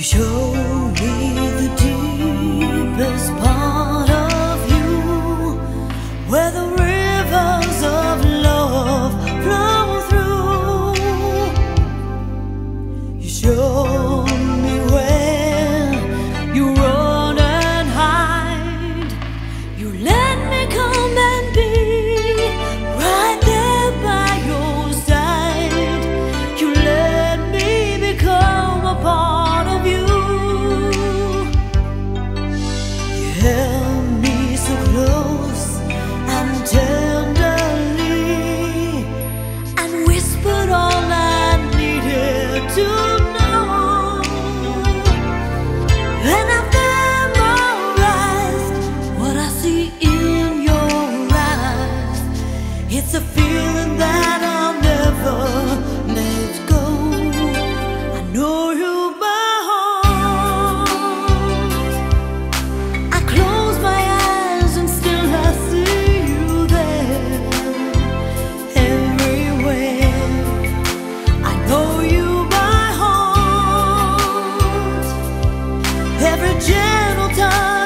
show me the deepest part of you, where the rivers of love flow through. You show me where you run and hide. You let me come and be right there by your side. You let me become a part of you. You held me so close and tenderly, and whispered all I needed to know. And I've memorized what I see in your eyes. It's a feeling that I'll never let go. I know you by heart. I close my eyes and still I see you there, everywhere. I know you by heart. Every gentle touch